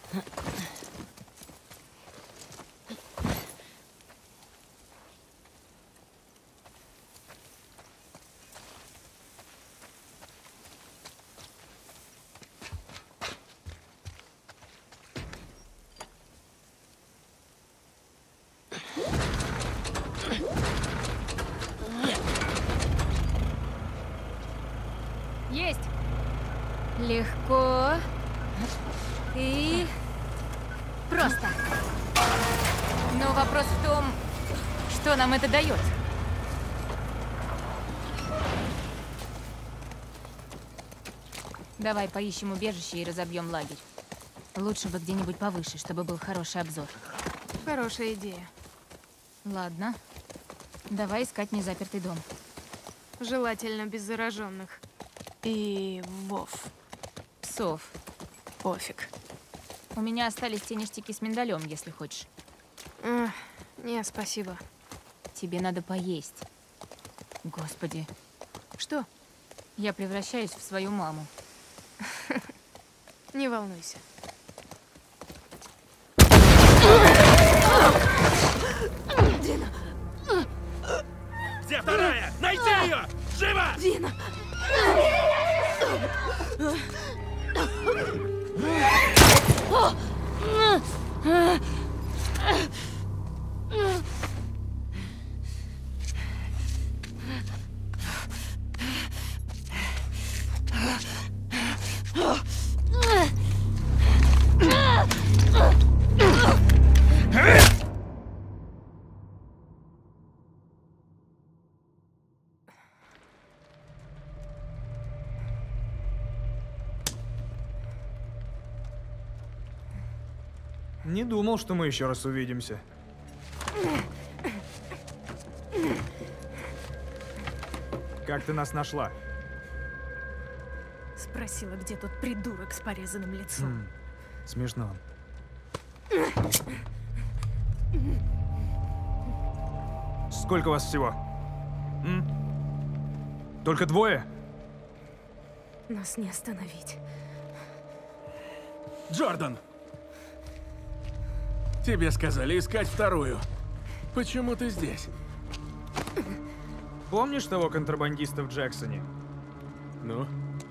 Есть! Легко и просто. Но вопрос в том, что нам это дает. Давай поищем убежище и разобьем лагерь. Лучше бы где-нибудь повыше, чтобы был хороший обзор. Хорошая идея. Ладно. Давай искать незапертый дом. Желательно без зараженных. И вов. Псов. Пофиг. У меня остались те ништяки с миндалем, если хочешь. Не, спасибо. Тебе надо поесть. Господи. Что? Я превращаюсь в свою маму. Не волнуйся. Дина! Где вторая? Найди ее! Живо! Дина! Не думал, что мы еще раз увидимся. Как ты нас нашла? Спросила, где тот придурок с порезанным лицом. Смешно. Сколько вас всего? Только двое? Нас не остановить. Джордан! Тебе сказали искать вторую. Почему ты здесь? Помнишь того контрабандиста в Джексоне? Ну?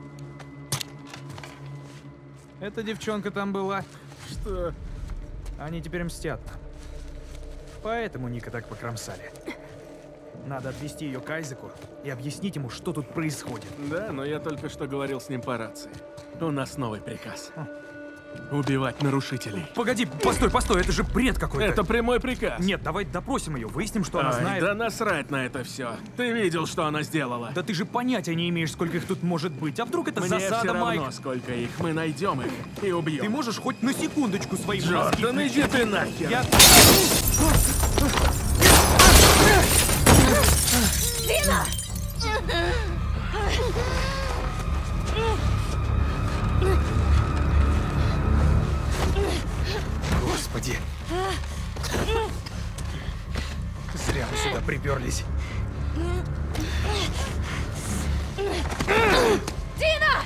Эта девчонка там была. Что? Они теперь мстят нам. Поэтому Ника так покромсали. Надо отвезти ее к Айзеку и объяснить ему, что тут происходит. Да, но я только что говорил с ним по рации. У нас новый приказ. Убивать нарушителей. Погоди, постой, это же бред какой-то. Это прямой приказ. Нет, давай допросим ее, выясним, что она Ай, знает. да насрать на это все. Ты видел, что она сделала? Да ты же понятия не имеешь, сколько их тут может быть. А вдруг это Мне засада, все равно, Майк? сколько их. Мы найдем их и убьем. Ты можешь хоть на секундочку свои мозги Джордан, иди ты нахер. Я... Дина! Господи. Зря мы сюда приперлись. Дина!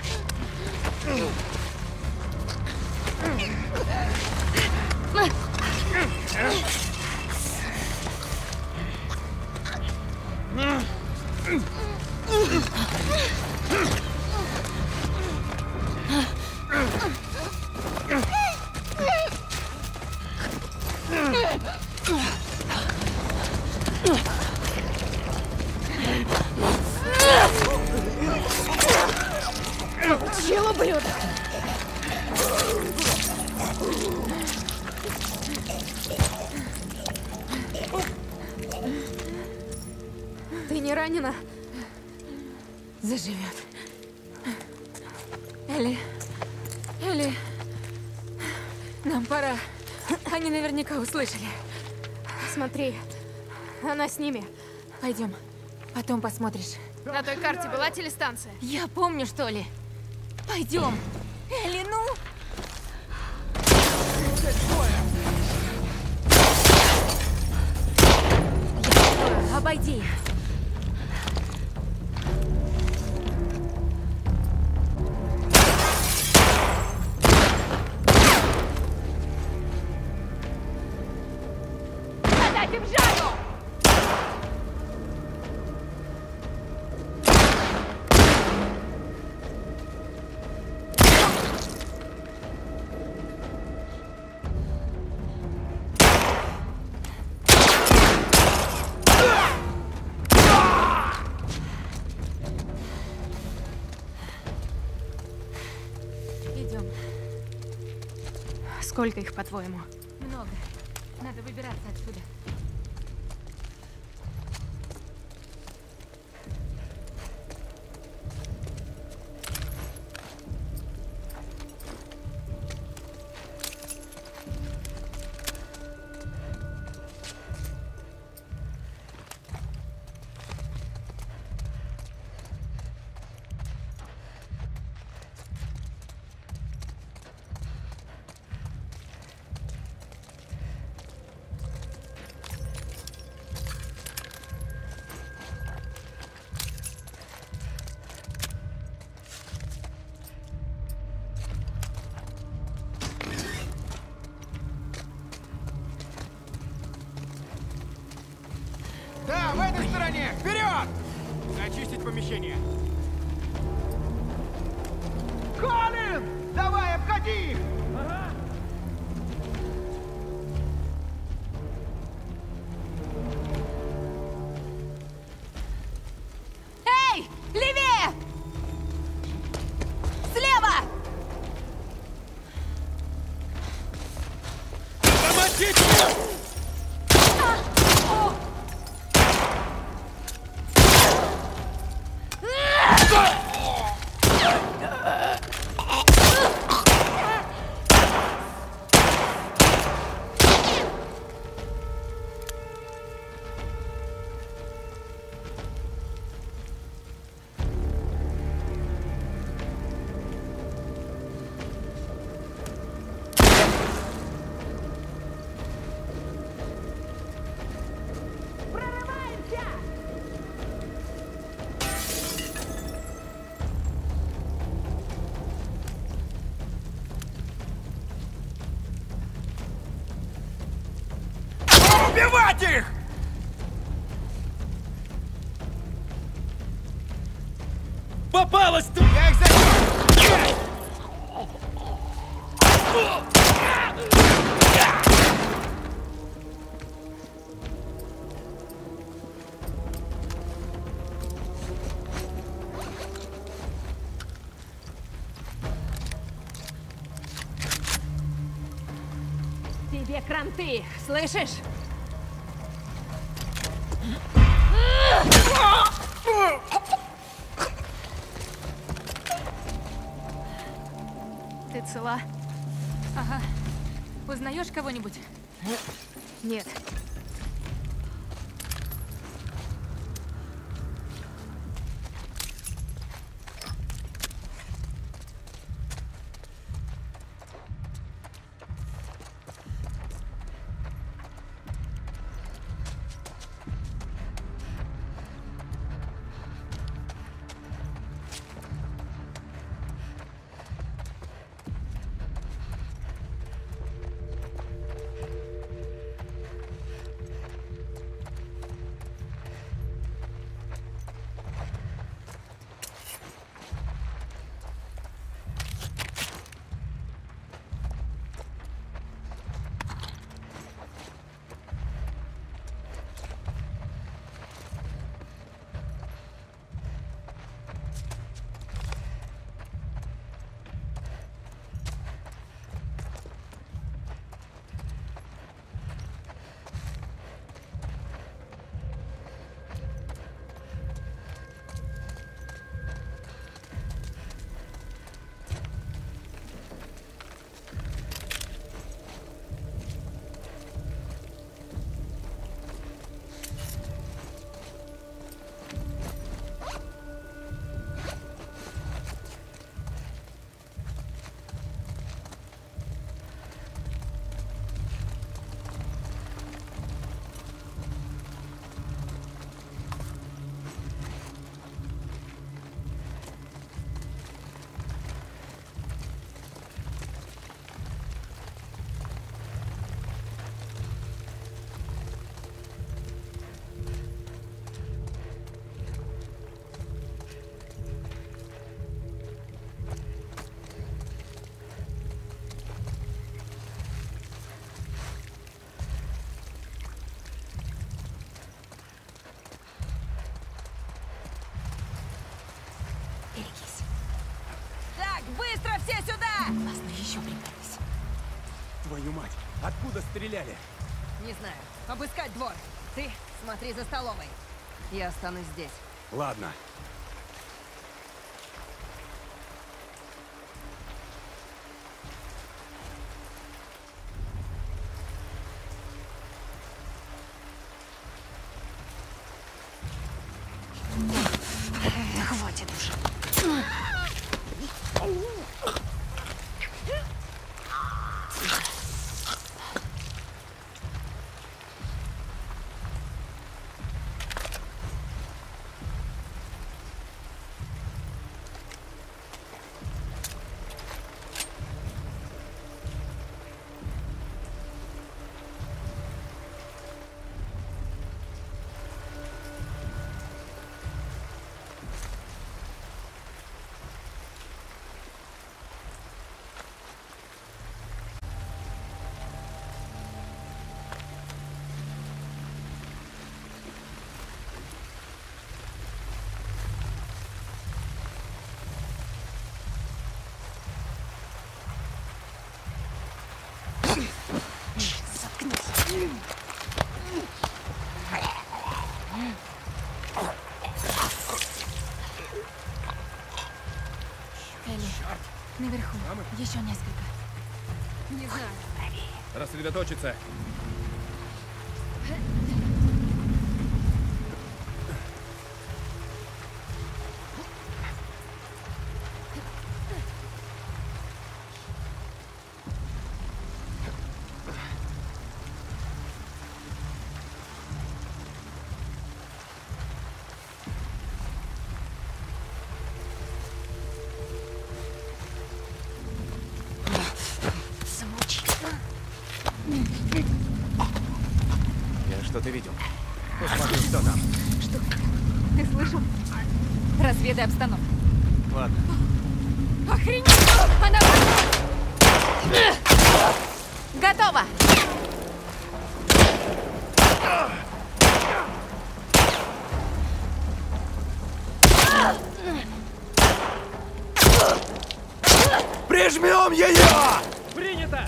Чего, ублюдок? Ты не ранена? Заживет. Элли. Нам пора. Они наверняка услышали. Смотри, она с ними. Пойдем. Потом посмотришь. На той карте была телестанция? Я помню, что ли. Пойдем. Элли, ну! Обойди их. Подъезжаю! Идем. Сколько их, по-твоему? Много. Надо выбираться отсюда. Да, в этой стороне! Вперед! Зачистить помещение. Колин! Давай, обходи их! Эй! Левее! Слева! Помогите! Убивать их! Попалась ты! Я их зачем? Тебе кранты, слышишь? Ты цела? Ага. Узнаешь кого-нибудь? Нет. Откуда стреляли? Не знаю. Обыскать двор. Ты смотри за столовой. Я останусь здесь. Ладно. Да хватит уже. Элли, наверху. Еще несколько. Не знаю. Рассредоточиться. Я что-то видел. Посмотрю, что там. Что? Ты слышал? Разведай обстановку. Ладно. Охренеть! Она... Готово! Прижмем ее! Принято!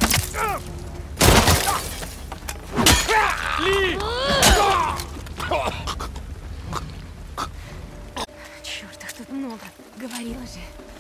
Черт, их тут много. Говорила же.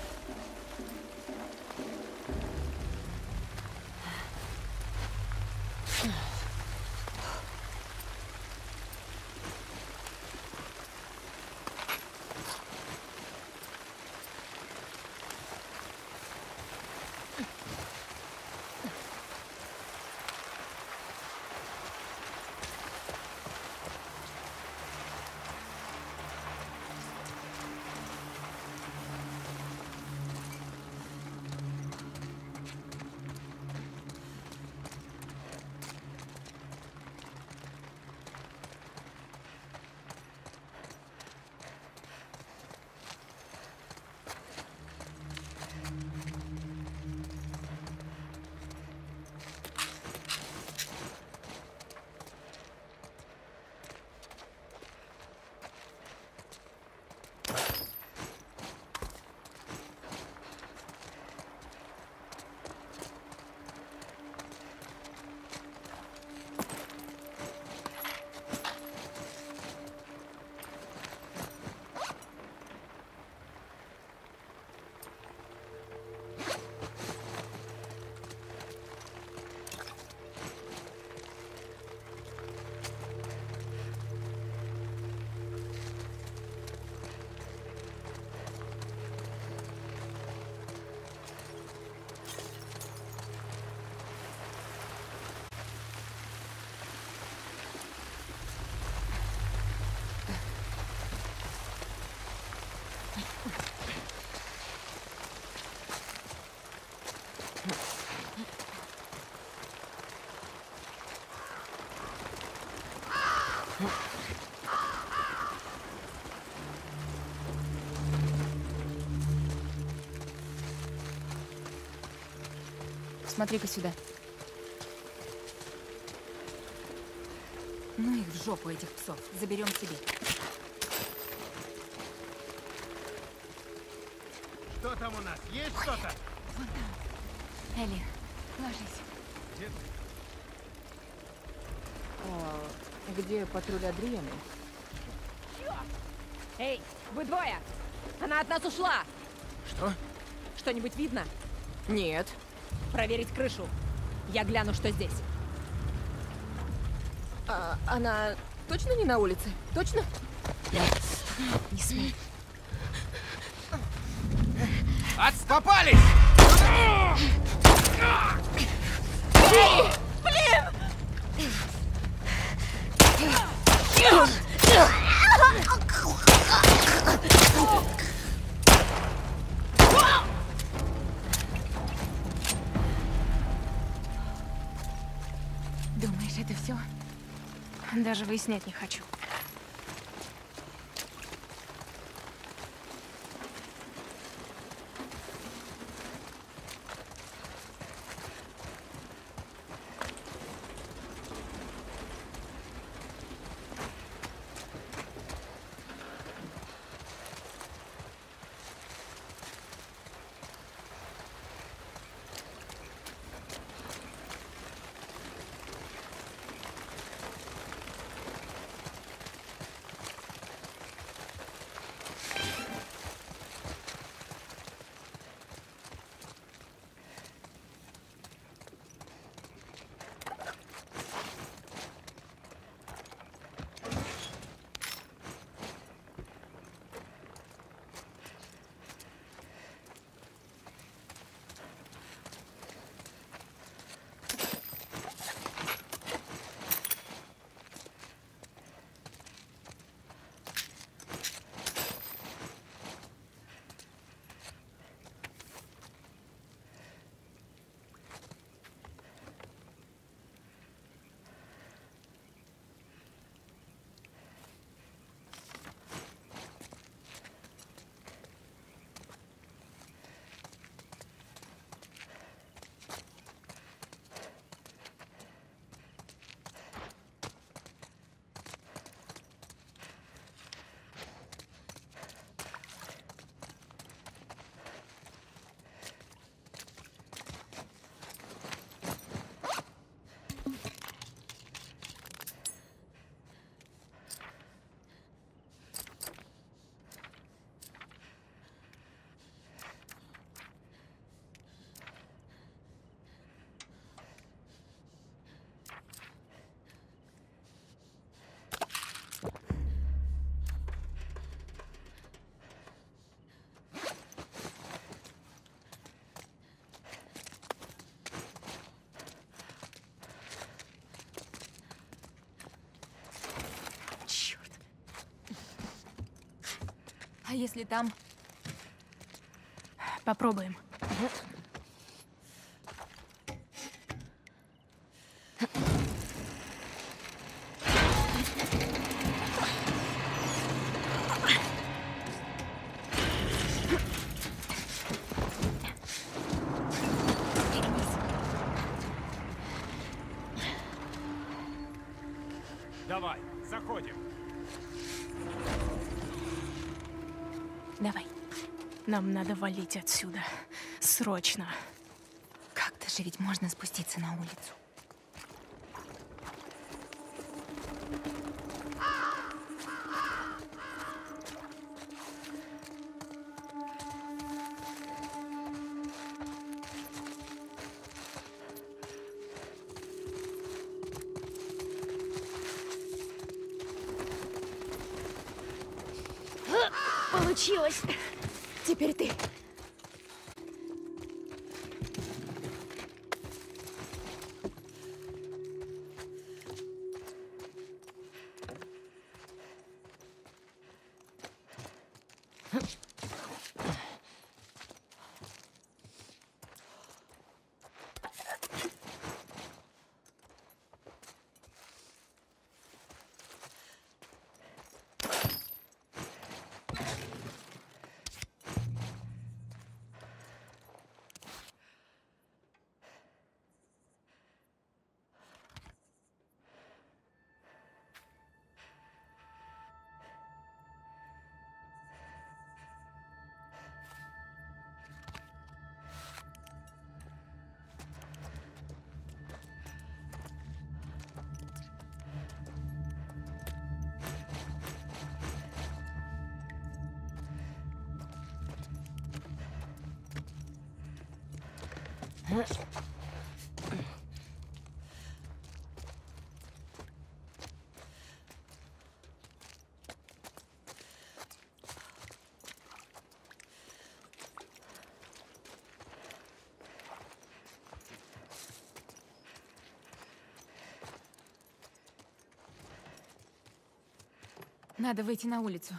Смотри-ка сюда. Ну их в жопу, этих псов. Заберем себе. Что там у нас? Есть что-то? Элли, ложись. Где ты? Где патруль Адрианы? Эй, вы двое! Она от нас ушла! Что? Что-нибудь видно? Нет. Проверить крышу. Я гляну, что здесь. Она точно не на улице? Точно? Не смей. Попались! Думаешь, это все? Даже выяснять не хочу. А если там? Попробуем. Давай, заходим. Давай. Нам надо валить отсюда. Срочно. Как-то же ведь можно спуститься на улицу. Получилось. Теперь ты. Надо выйти на улицу.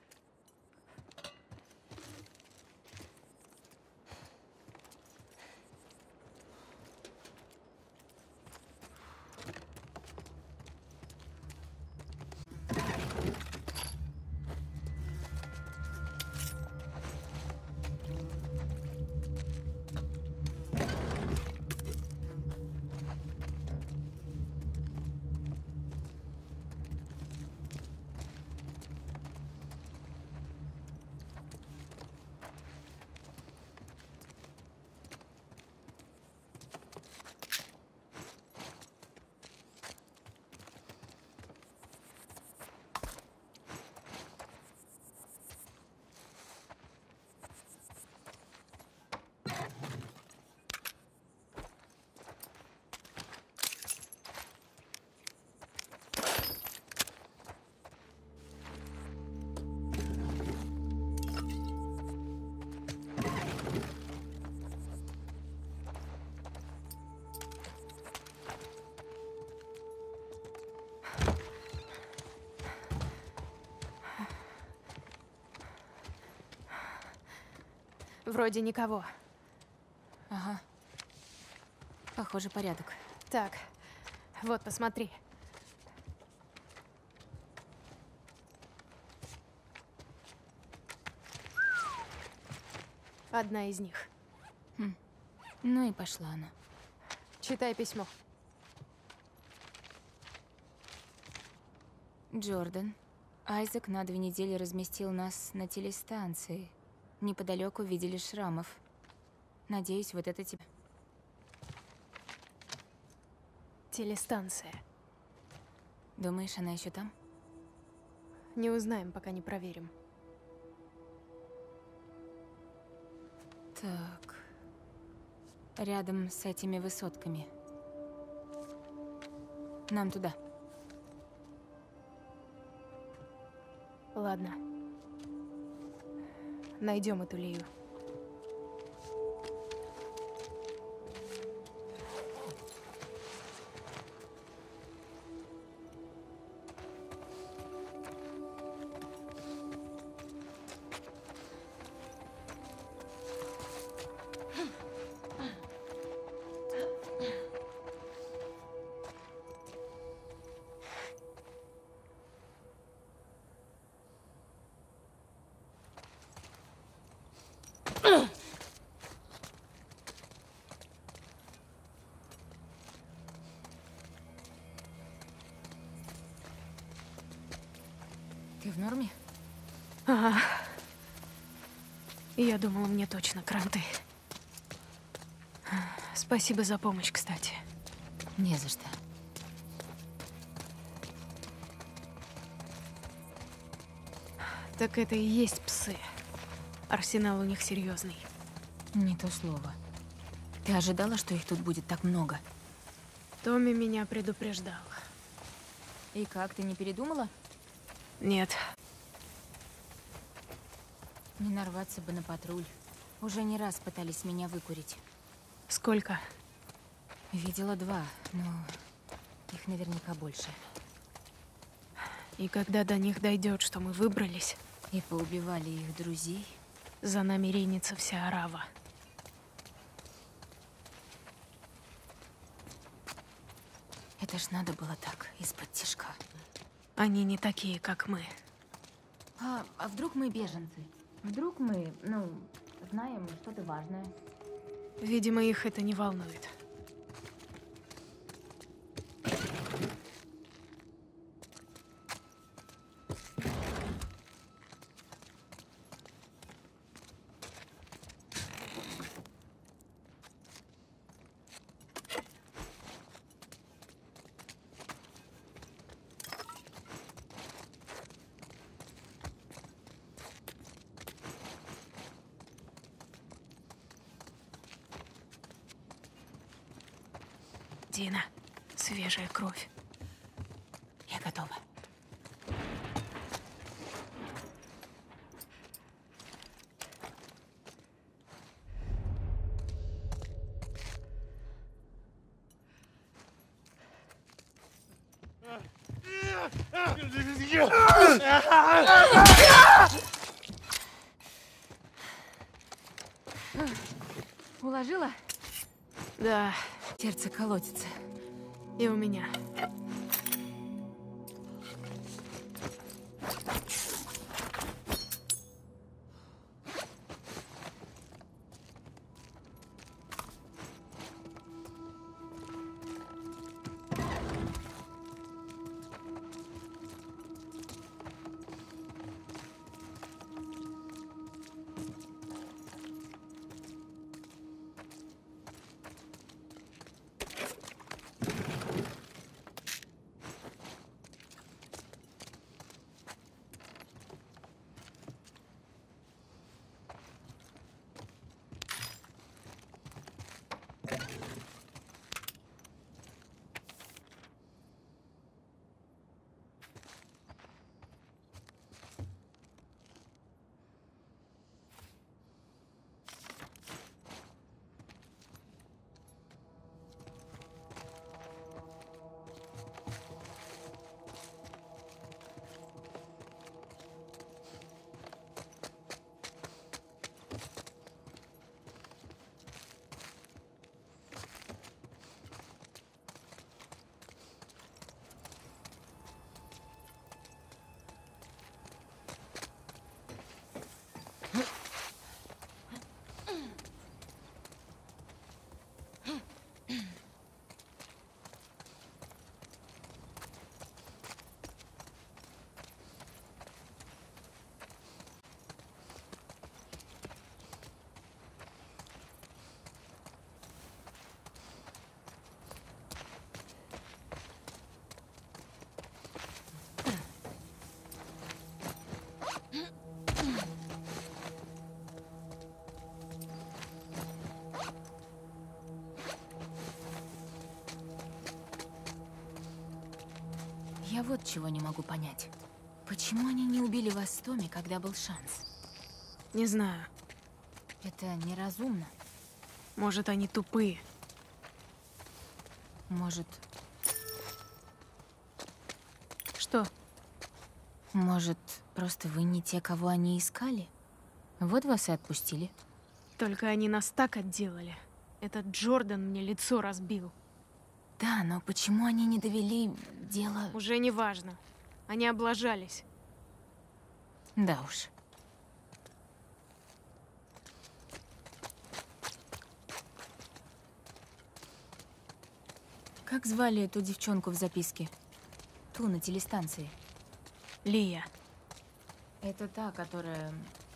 Вроде никого. Ага. Похоже, порядок. Так, вот, посмотри. Одна из них. Ну и пошла она. Читай письмо. Джордан, Айзек на 2 недели разместил нас на телестанции. Неподалеку видели шрамов. Надеюсь, вот это тебе. Телестанция. Думаешь, она еще там? Не узнаем, пока не проверим. Так. Рядом с этими высотками. Нам туда. Ладно. Найдем эту Лию. Ты в норме? Ага. Я думала, мне точно кранты. Спасибо за помощь, кстати. Не за что. Так это и есть псы. Арсенал у них серьезный. Не то слово. Ты ожидала, что их тут будет так много? Томми меня предупреждал. И как, ты не передумала? Нет. Не нарваться бы на патруль. Уже не раз пытались меня выкурить. Сколько? Видела 2, но их наверняка больше. И когда до них дойдет, что мы выбрались, И поубивали их друзей. за нами ринется вся арава. Это ж надо было так, из-под тишка. Они не такие, как мы. А вдруг мы беженцы? Вдруг мы, знаем что-то важное? Видимо, их это не волнует. Дина, свежая кровь. Я готова. Уложила? Да, Сердце колотится. и у меня. Я вот чего не могу понять. Почему они не убили вас с Томми, когда был шанс? Не знаю, Это неразумно. может, они тупые. Может, Что? просто вы не те, кого они искали? Вот вас и отпустили. Только они нас так отделали. Этот Джордан мне лицо разбил. Да, но почему они не довели дело... Уже не важно. Они облажались. Да уж. Как звали эту девчонку в записке? Ту на телестанции. Лия. Это та, которая...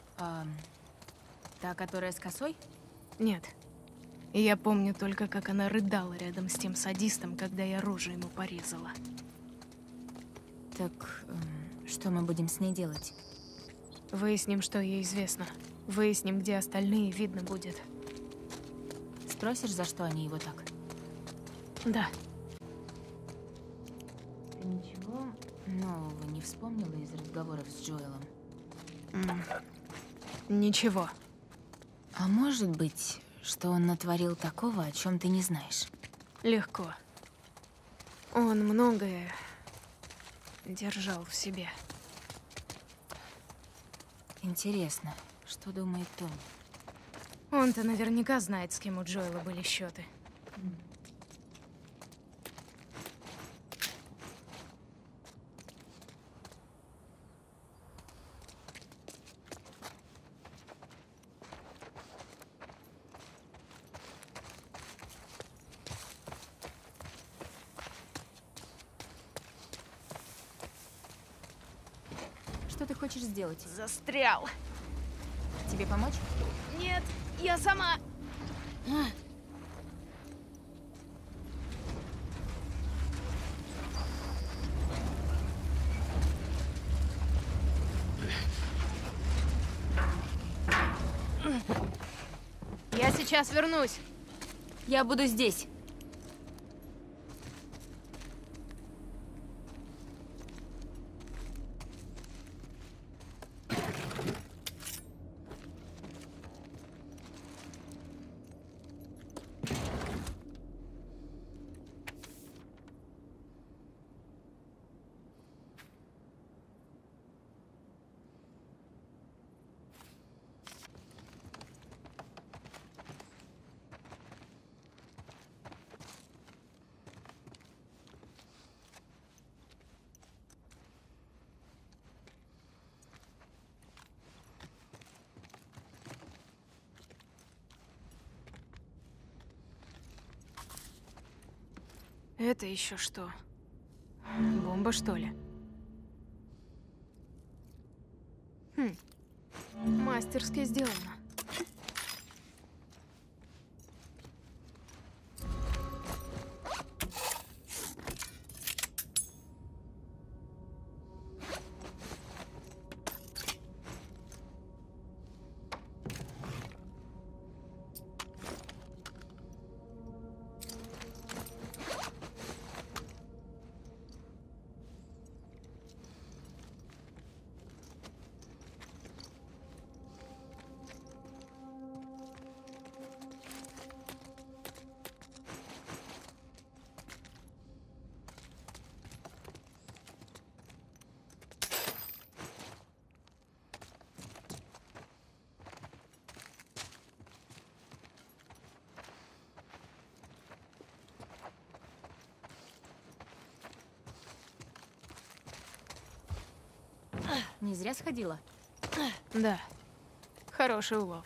та, которая с косой? Нет. И я помню только, как она рыдала рядом с тем садистом, когда я рожу ему порезала. Так, что мы будем с ней делать? Выясним, что ей известно. Выясним, где остальные, видно будет. Спросишь, за что они его так? Да. Ты ничего нового не вспомнила из разговоров с Джоэлом? Ничего. А может быть, что он натворил такого, о чем ты не знаешь? Легко. Он многое держал в себе. Интересно, что думает Том? Он-то наверняка знает, с кем у Джоэла были счеты. Что ты хочешь сделать? Застрял. Тебе помочь? Нет, я сама. Я сейчас вернусь. Я буду здесь. Это еще что? Бомба, что ли? Мастерски сделано. Не зря сходила. Да. Хороший улов.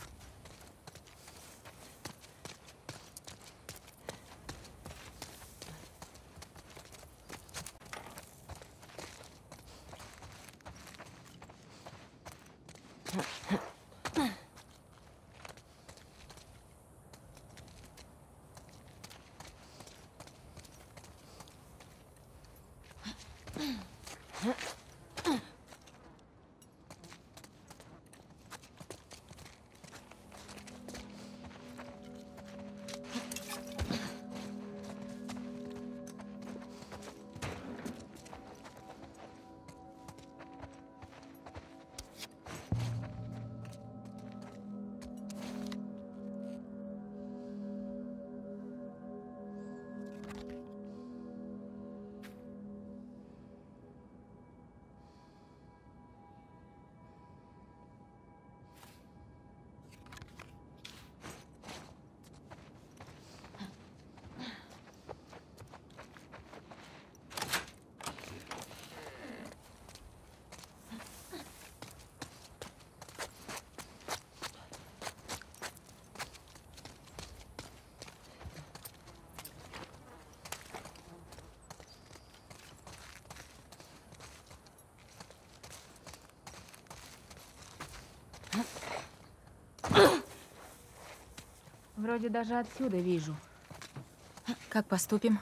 Вроде даже отсюда вижу. Как поступим?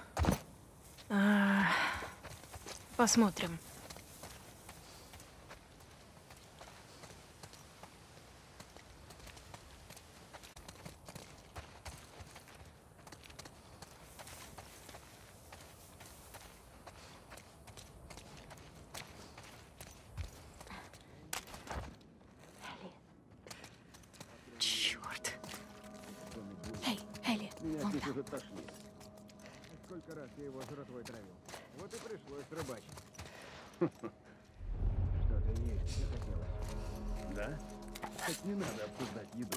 Посмотрим. Черт. Эй, Элли, вон там. Уже тошнит. Сколько раз я его жратвой травил. Вот и пришлось рыбачить. Что-то есть захотелось. Да? Хоть не надо обсуждать еду.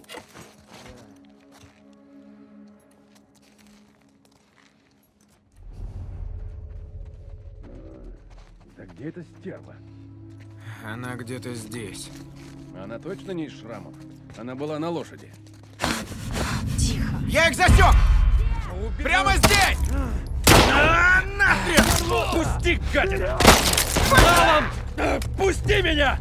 Да где эта стерва? Она где-то здесь. Она точно не из Шрамов? Она была на лошади. Тихо. Я их засек! Прямо здесь! Нахрен! Пусти, гадина! Алан! Пусти меня!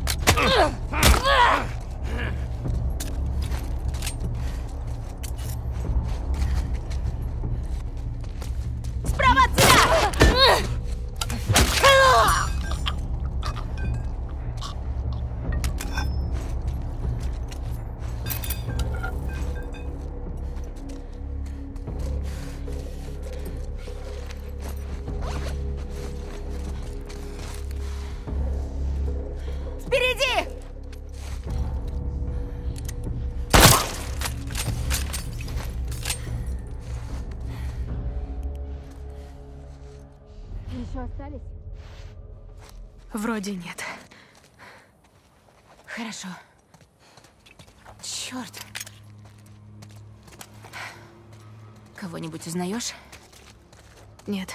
Справа от тебя! Впереди! Еще остались? Вроде нет. Хорошо. Черт. Кого-нибудь узнаешь? Нет.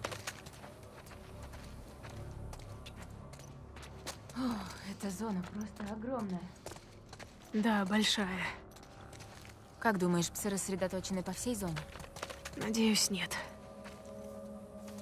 О, эта зона просто огромная. Да, большая. Как думаешь, псы рассредоточены по всей зоне? Надеюсь, нет.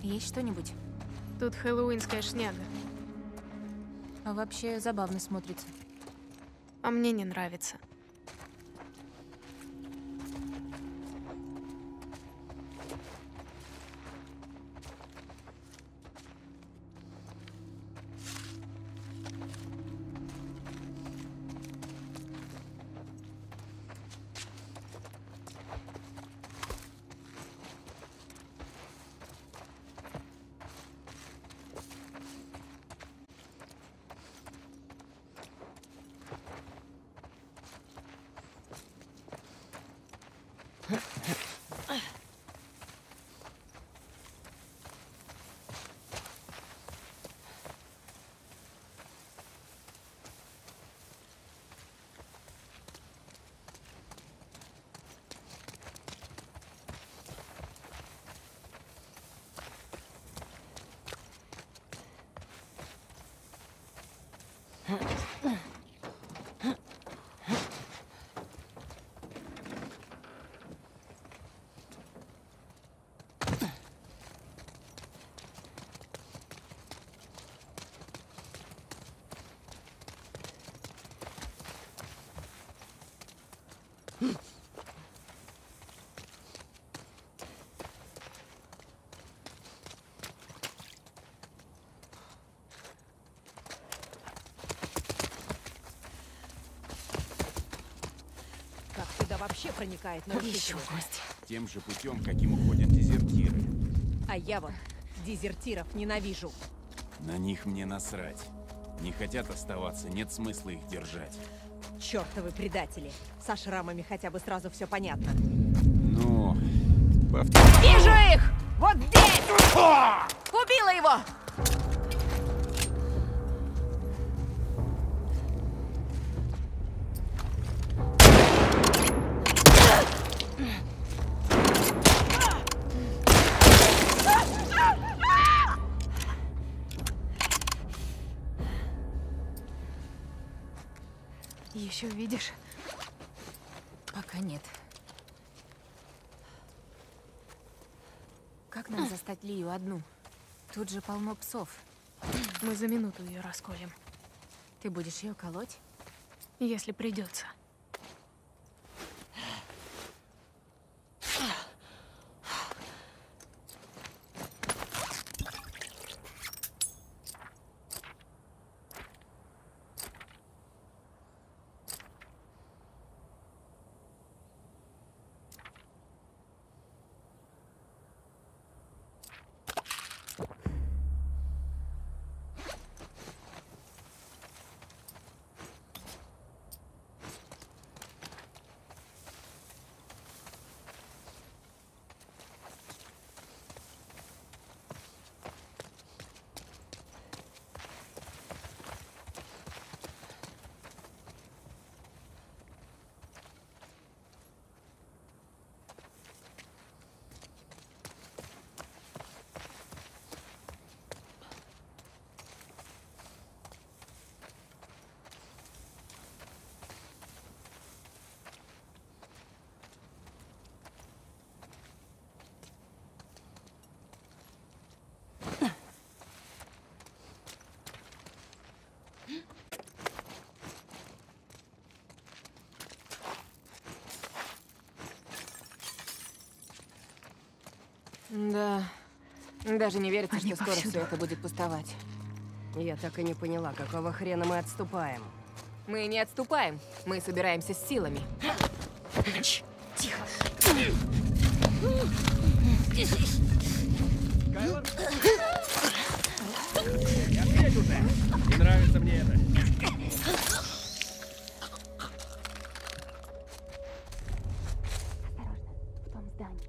Есть что-нибудь? Тут хэллоуинская шняга, А вообще забавно смотрится. а мне не нравится. Как сюда вообще проникает нарушитель? Тем же путем, каким уходят дезертиры. А я вот дезертиров ненавижу. На них мне насрать. Не хотят оставаться, нет смысла их держать. Чёртовы предатели. Со шрамами хотя бы сразу все понятно. Ну, Вижу их! Вот здесь! Убила его! Еще видишь? Пока нет. Как нам застать Лию одну? Тут же полно псов. Мы за минуту ее расколем, Ты будешь ее колоть? если придется. Да. Даже не верится, Они что скоро повсюду. все это будет пустовать. Я так и не поняла, какого хрена мы отступаем. Мы не отступаем. Мы собираемся с силами. Кайлор? Я ответь уже! Не нравится мне это. В том здании.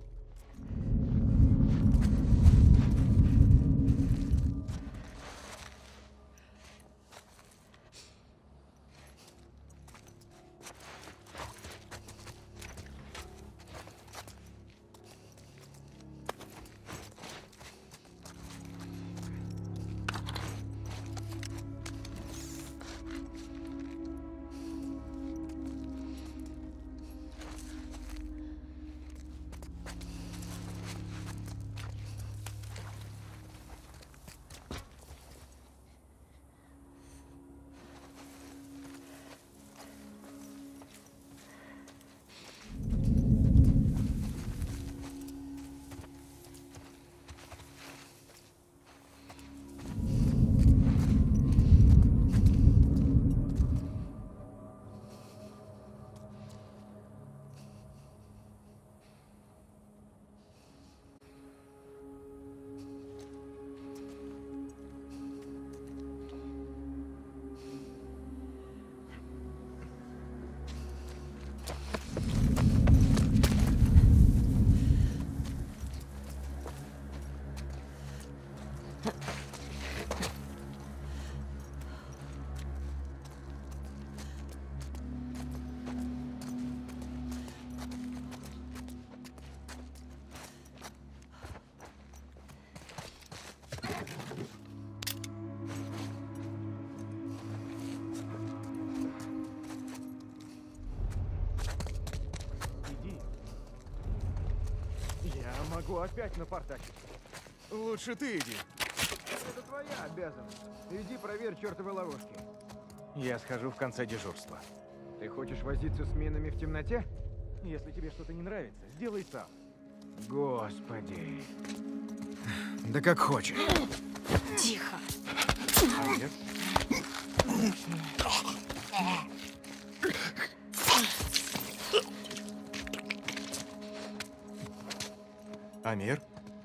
Ого, опять напортачить. Лучше ты иди. Это твоя обязанность. Иди проверь чертовы ловушки. Я схожу в конце дежурства. Ты хочешь возиться с минами в темноте? Если тебе что-то не нравится, сделай сам. Господи. Да как хочешь. Тихо. Амир? Амир?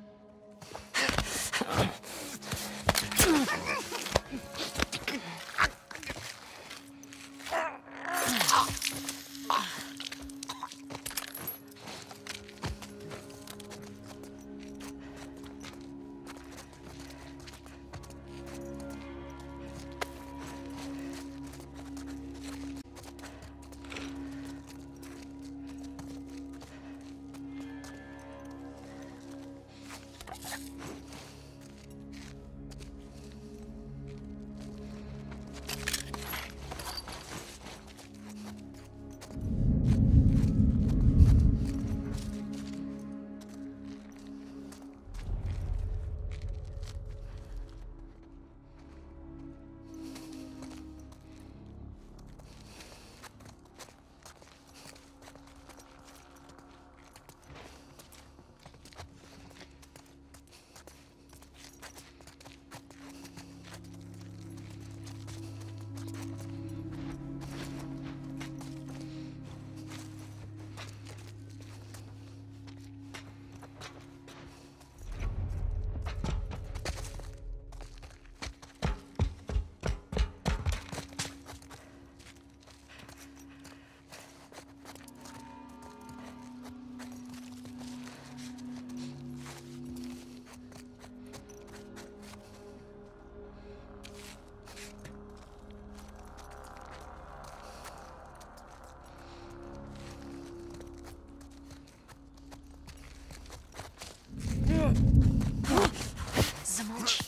Замолчи.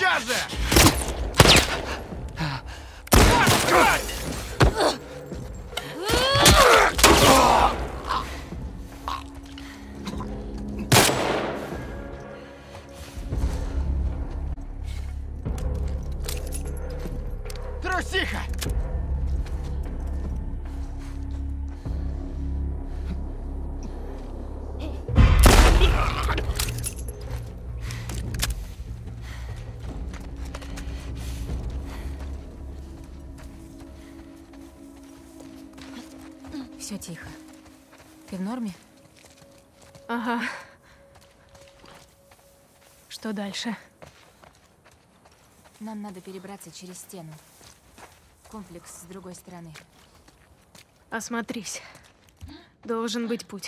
сейчас же! Трусиха! Все тихо. Ты в норме? Ага. Что дальше? Нам надо перебраться через стену. Комплекс с другой стороны. Осмотрись. Должен быть путь.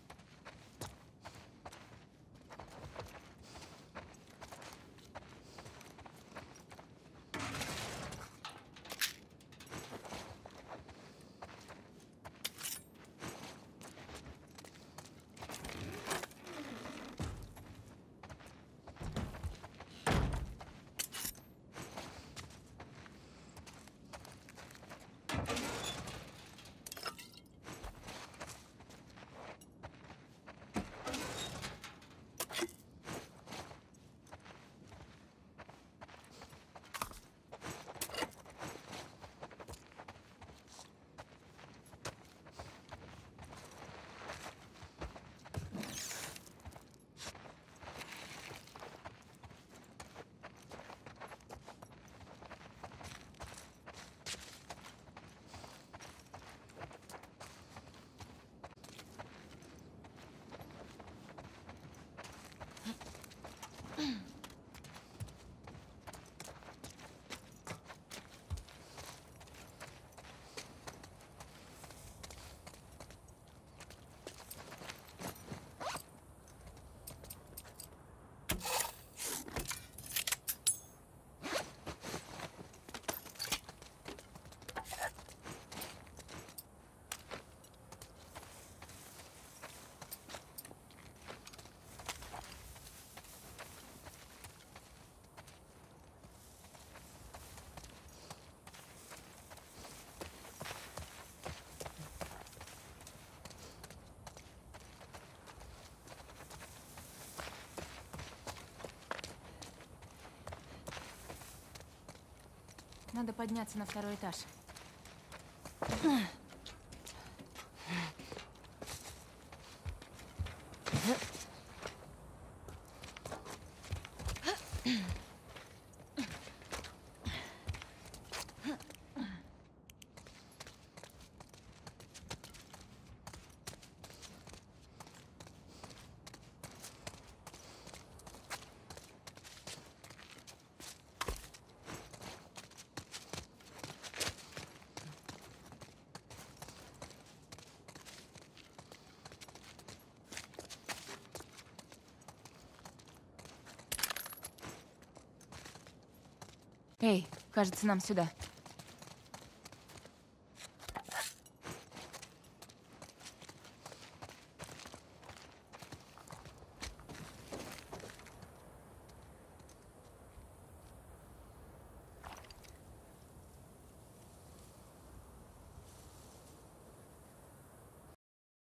Надо подняться на второй этаж. Эй, кажется, нам сюда.